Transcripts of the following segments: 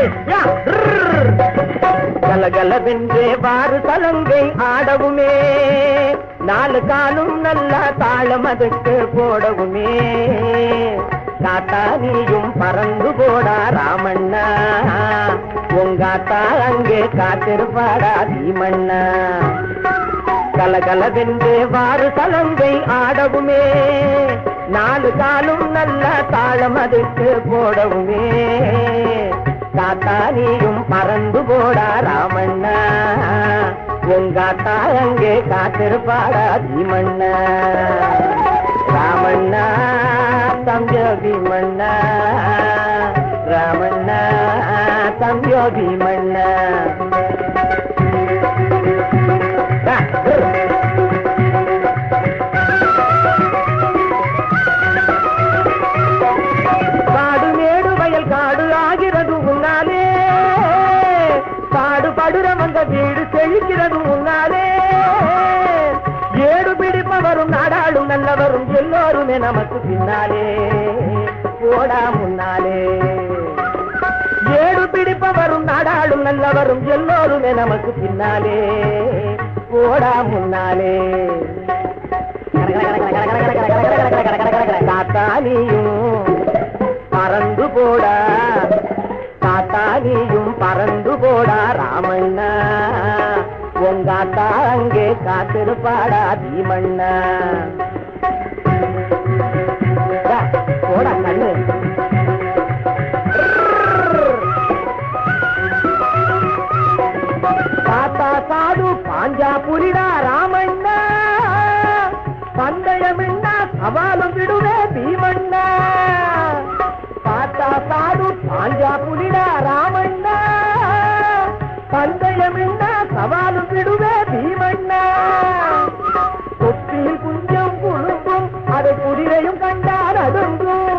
கலகலவென்றே வாறு சலங்கை ஆடவுமே, நாலு காலும் நல்லா தாளம் அதுக்கு போடவுமே. காத்தா நீயும் பறந்து போடா ராமண்ணா, உங்காத்தா அங்கே காத்திருப்பாடா பீமண்ணா. கலகலவென்றே வாறு சலங்கை ஆடவுமே, நாலு காலும் நல்லா தாளம் அதுக்கு போடவுமே. காத்தா நீயும் பறந்து போடா ராமண்ணா, உங்காத்தா அங்கே காத்திருப்பாடா பீமண்ணா. ராமண்ணா தம்பியோ பீமண்ணா, ராமண்ணா தம்பியோ பீமண்ணா. காடு மேடு வயல் காடு ஆகிறது முன்னாலே, பாடுபடுற வந்த வீடு செழிக்கிறது முன்னாலே. ஏடு பிடிப்பவரும் நாடாளும் நல்லவரும் எல்லோருமே நமக்கு பின்னாலே, போடா முன்னாலே. ஏடு பிடிப்பவரும் நாடாளும் நல்லவரும் எல்லோருமே நமக்கு பின்னாலே, போடா முன்னாலே. காத்தானியும் பறந்து போடா, காத்தானியும் பறந்து போடா ராமண்ணா, உங்காத்தா அங்கே காத்திருப்பாடா பீமண்ணா. போடா கண்ணு. காத்தா சாது பாஞ்சா புலிடா ராமண்ணா, பந்தயமின்னா சவாலும் விடுவே பீமண்ணா. காத்தா சாது பாஞ்சா புலிடா ராமண்ணா, பந்தயமின்னா சவாலும் விடுவே பீமண்ணா. தொட்டியில் குஞ்சம் குழுங்கும், அதை குதிரையும் கண்டால் அடுங்கும்.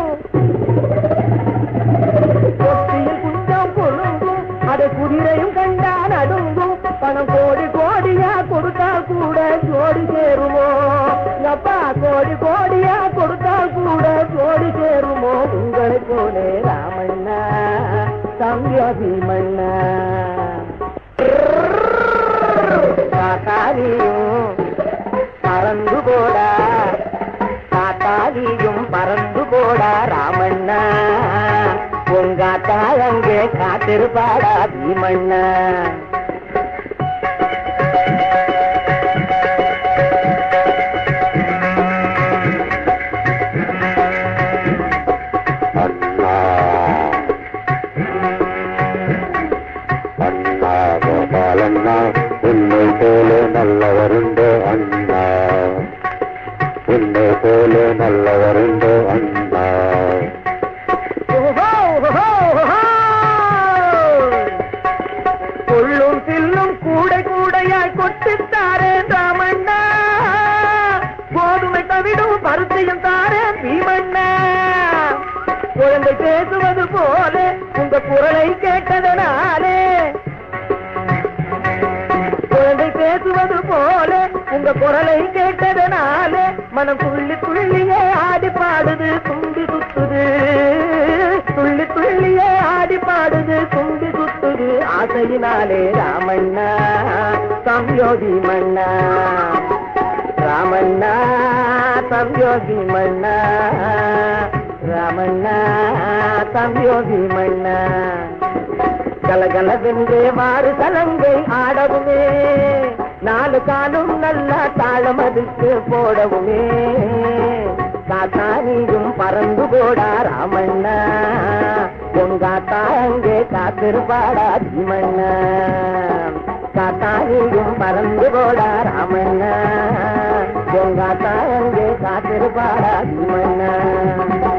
தொட்டியில் குஞ்சம் குழுங்கும், அதை குதிரையும் கண்டால் அடுங்கும். பணம் கோடி கோடியா கொடுத்தா கூட ஜோடி சேருமோ, அப்பா கோடி கோடியா கொடுத்தா கூட ஜோடி சேருமோ. உங்களை போலே ராமண்ணா தம்பியோ பீமண்ணா. காத்தாலியும் பறந்து போடா, காத்தாலியும் பறந்து போடா ராமண்ணா, உங்காத்தா அங்கே காத்திருப்பாடா பீமண்ணா. உன்னை போல நல்லவருண்டோ அண்ணா, உன்னை போல நல்லவருண்டோ அண்ணா. கொள்ளும் தில்லும் கூடை கூடையாய் கொட்டித்தாரே ராமண்ணா, கோதுமை தவிடும் பருத்தியும் தாரே பீமண்ணா. குழந்தை பேசுவது போல உங்க குரலை கேட்டதனாலே, குழந்தை பேசுவது போல உங்க குரலை கேட்டதனாலே, மனம் துள்ளி துள்ளியே ஆடி பாடுது தும்பி சுத்துது. துள்ளி துள்ளியே ஆடி பாடுது தும்பி சுத்துது ஆசையினாலே ராமண்ணா தம்பியோ பீமண்ணா. ராமண்ணா தம்பியோ பீமண்ணா, ராமண்ணா தம்பியோ பீமண்ணா. கலகலவென்றே மாறு சலங்கை ஆடவுமே, நாலு காலும் நல்லா தாளம் அதுக்கு போடவுமே. காத்தா நீயும் பறந்து போடா ராமண்ணா, உங்காத்தா அங்கே காத்திருப்பாடா பீமண்ணா. காத்தா நீயும் பறந்து போடா ராமண்ணா, உங்காத்தா அங்கே காத்திருப்பாடா பீமண்ணா.